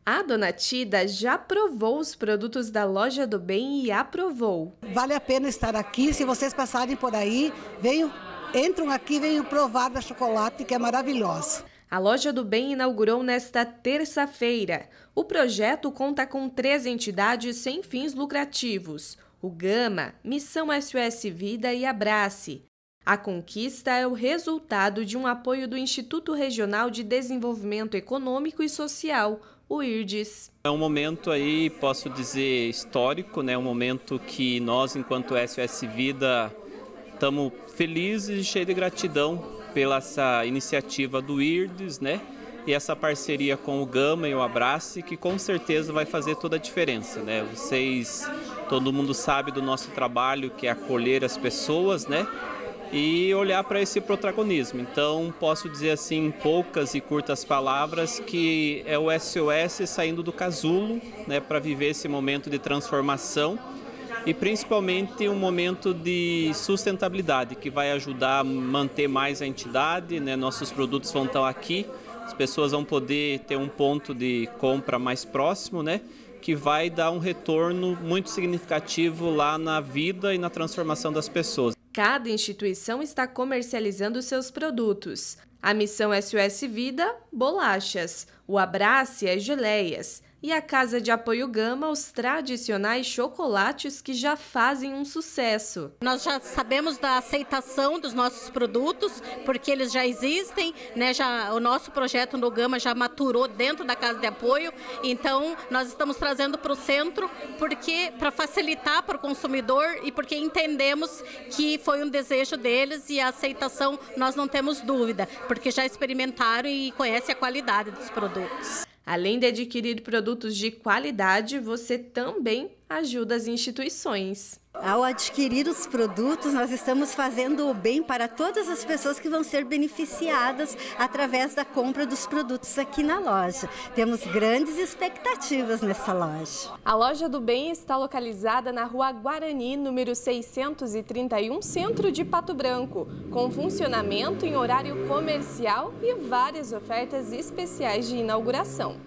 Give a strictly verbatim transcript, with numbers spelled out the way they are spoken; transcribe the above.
A dona Tida já provou os produtos da Loja do Bem e aprovou. Vale a pena estar aqui, se vocês passarem por aí, venham, entram aqui e venham provar da chocolate, que é maravilhosa. A Loja do Bem inaugurou nesta terça-feira. O projeto conta com três entidades sem fins lucrativos: o Gama, Missão S O S Vida e Abrace. A conquista é o resultado de um apoio do Instituto Regional de Desenvolvimento Econômico e Social, o IRDES. É um momento aí, posso dizer, histórico, né? Um momento que nós, enquanto S O S Vida, estamos felizes e cheios de gratidão pela essa iniciativa do IRDES, né? E essa parceria com o Gama e o Abrace, que com certeza vai fazer toda a diferença, né? Vocês, todo mundo sabe do nosso trabalho, que é acolher as pessoas, né? E olhar para esse protagonismo. Então, posso dizer assim, em poucas e curtas palavras, que é o S O S saindo do casulo, né, para viver esse momento de transformação e principalmente um momento de sustentabilidade, que vai ajudar a manter mais a entidade, né? Nossos produtos vão estar aqui, as pessoas vão poder ter um ponto de compra mais próximo, né? Que vai dar um retorno muito significativo lá na vida e na transformação das pessoas. Cada instituição está comercializando seus produtos. A Missão S O S Vida, bolachas. O Abrace, as geleias. E a Casa de Apoio Gama, os tradicionais chocolates que já fazem um sucesso. Nós já sabemos da aceitação dos nossos produtos, porque eles já existem, né? Já, o nosso projeto no Gama já maturou dentro da Casa de Apoio, então nós estamos trazendo para o centro porque para facilitar para o consumidor e porque entendemos que foi um desejo deles e a aceitação nós não temos dúvida, porque já experimentaram e conhecem a qualidade dos produtos. Além de adquirir produtos de qualidade, você também ajuda as instituições. Ao adquirir os produtos, nós estamos fazendo o bem para todas as pessoas que vão ser beneficiadas através da compra dos produtos aqui na loja. Temos grandes expectativas nessa loja. A Loja do Bem está localizada na Rua Guarani, número seiscentos e trinta e um, centro de Pato Branco, com funcionamento em horário comercial e várias ofertas especiais de inauguração.